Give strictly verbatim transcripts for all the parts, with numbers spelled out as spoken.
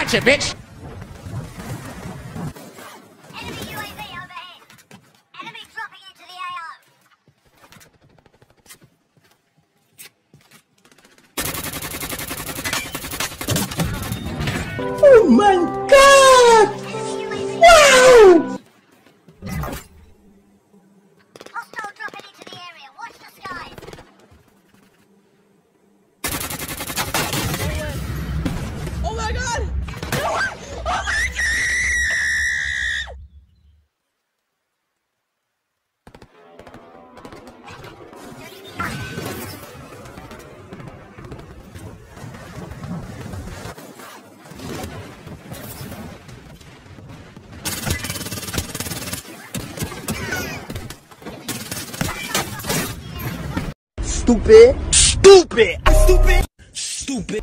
Gotcha, bitch! Enemy U A V overhead. Enemy dropping into the A O. Oh my god! Wow! Hostile dropping into the area. Watch the skies. Oh my god! Oh my god! Stupid! Stupid! Stupid! Stupid!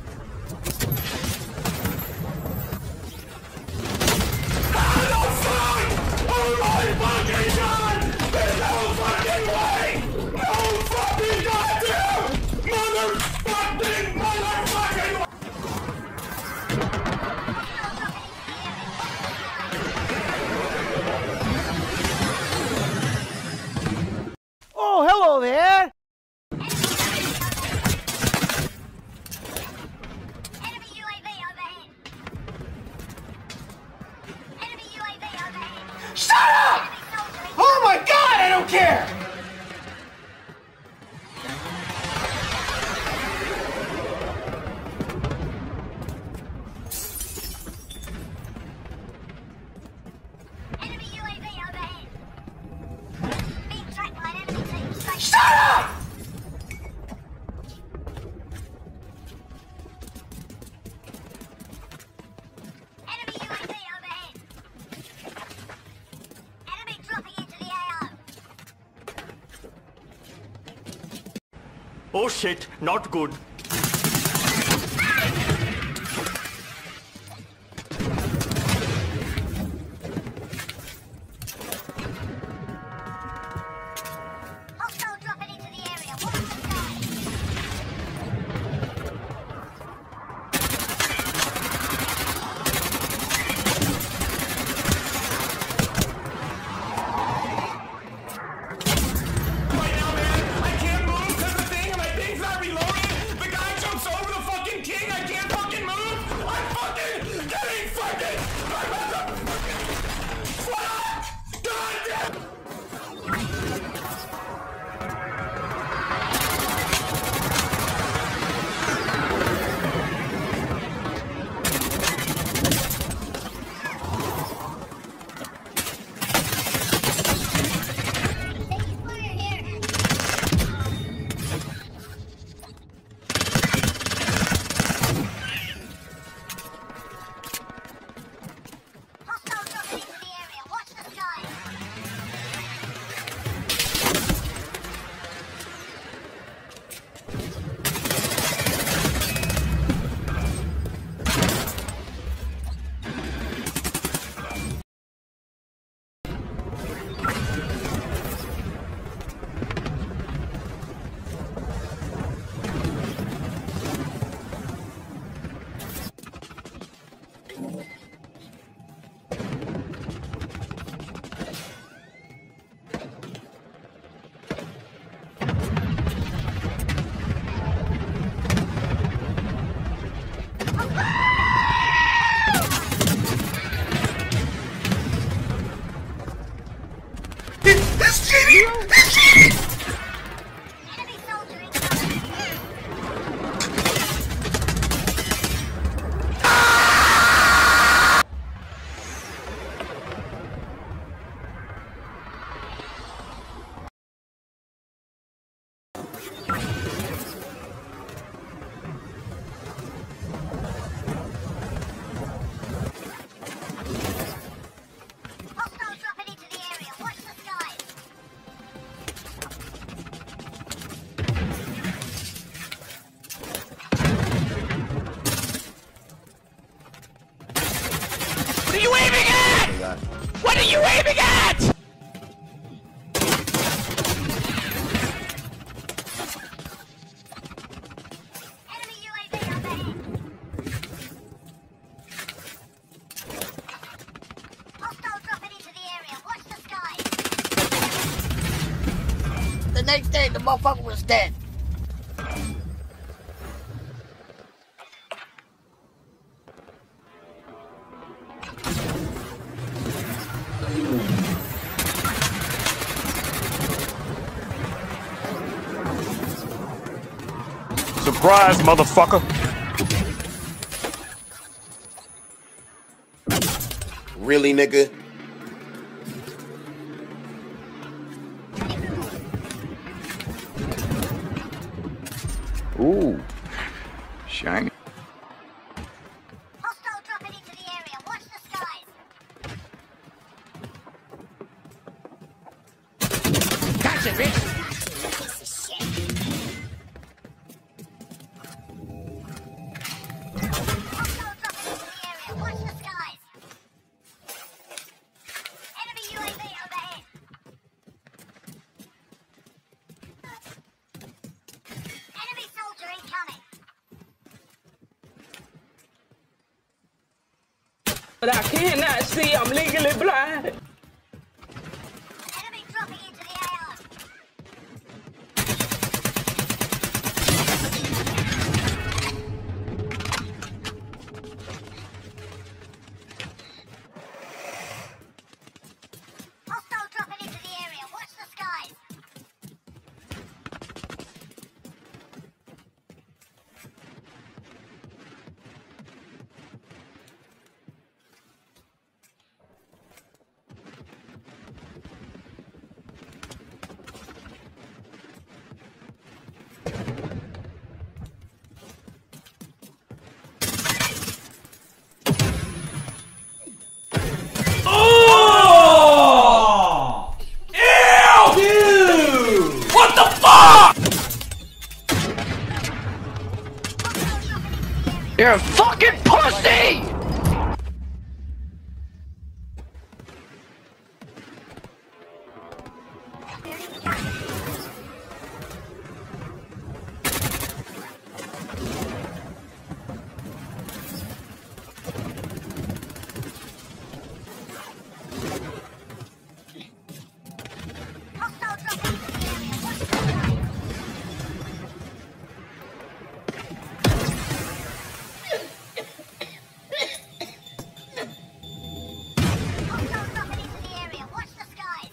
Oh, hello there! Enemy U A V overhead. Enemy U A V overhead. Shut up! Enemy soldier in Oh my god, I don't care! Enemy U A V overhead. Being tracked by an enemy team. Stay Shut up! Enemy U A V overhead. Enemy dropping into the A O. Oh shit, not good. Hostile dropping into the area. Watch the skies. Right now, man, I can't move because the thing and my thing's not reloaded. The guy jumps over the fucking king. I can't fucking move. I'm fucking getting fucking. What? God damn. Taking fire here. Hostile dropping into the area. Watch the skies. It's cheating! It's cheating! Enemy soldier incoming. Hostile dropping into the area. Watch the skies. What are you aiming at? What are you aiming at? Enemy U A V overhead. same thing. The motherfucker was dead. Surprise, motherfucker. Really, nigga? Ooh. Shiny. Hostile dropping into the area. Watch the skies. Gotcha, bitch. Piece of shit. Hostile dropping into the area. Watch the skies. Enemy U A V overhead. Enemy soldier incoming. But I cannot see. I'm legally blind. Enemy dropping into the A R. Hostile dropping into the area. Watch the skies. You're a fucking pussy! Hostile dropping into the area. Watch the skies. Hostile dropping into the area. Watch the skies.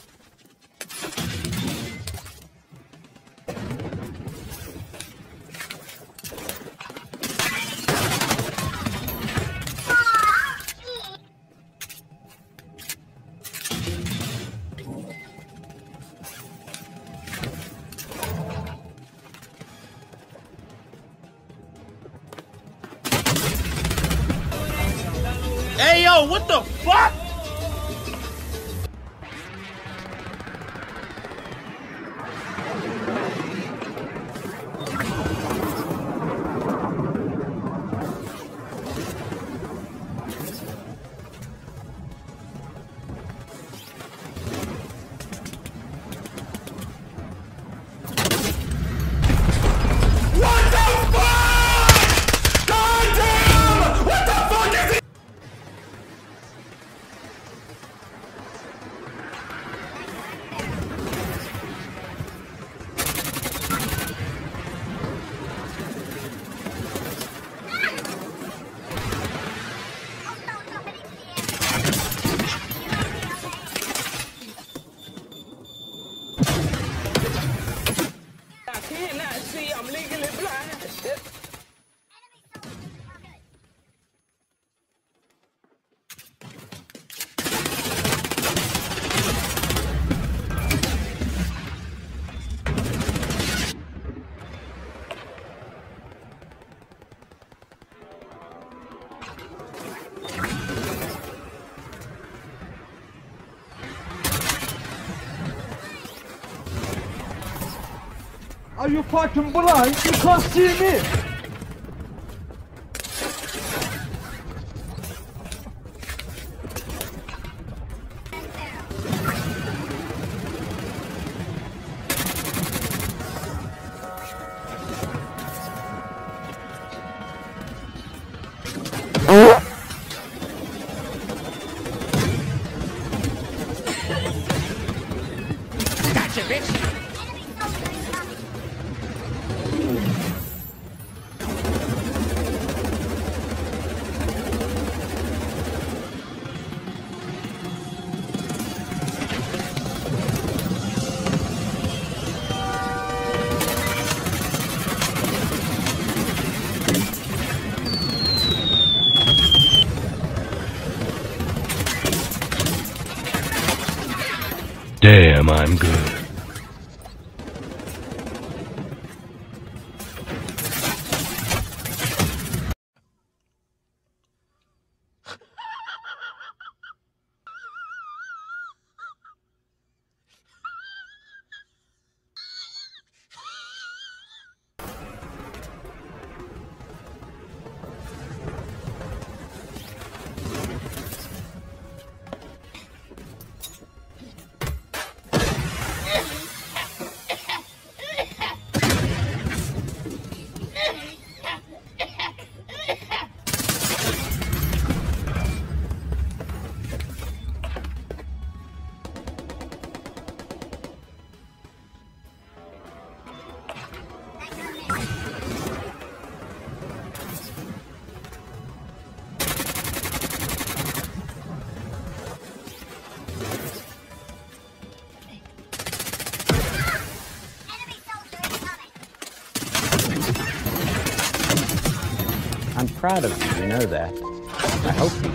Hey, yo, what the fuck? What the fuck? God damn! What the fuck is it? Hostile dropping into the area. I cannot see. I'm legally blind. Enemy soldier incoming. Are you fucking blind? You can't see me! Gotcha, bitch. Damn, I'm good. I'm proud of you, you know that. I hope you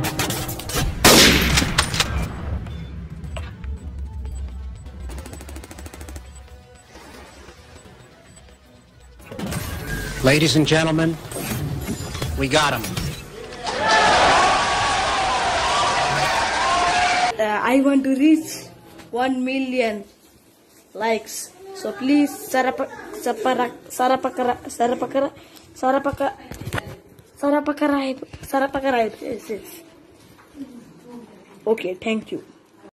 do. Ladies and gentlemen, we got him. Uh, I want to reach one million likes. So please, sarapa, sarapa, sarapakara, sarapakara, sarapaka, sarapakarai, sarapakarai. Yes, yes. Okay, thank you.